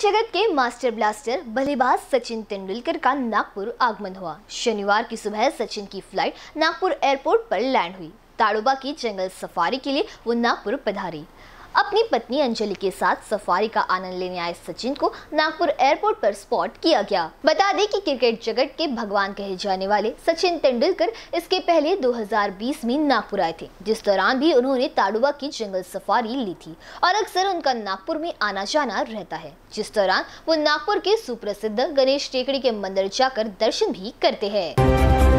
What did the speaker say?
जगत के master blaster बल्लेबाज सचिन तेंदुलकर का नागपुर आगमन हुआ। शनिवार की सुबह सचिन की फ्लाइट नागपुर एयरपोर्ट पर लैंड हुई। ताडोबा की जंगल सफारी के लिए वो नागपुर पधारी। अपनी पत्नी अंजलि के साथ सफारी का आनंद लेने आए सचिन को नागपुर एयरपोर्ट पर स्पॉट किया गया। बता दें कि क्रिकेट जगत के भगवान कहे जाने वाले सचिन तेंदुलकर इसके पहले 2020 में नागपुर आए थे, जिस दौरान भी उन्होंने ताडोबा की जंगल सफारी ली थी और अक्सर उनका नागपुर में आना जाना रहता है, जिस दौरान वो नागपुर के सुप्रसिद्ध गणेश टेकड़ी के मंदिर जाकर दर्शन भी करते हैं।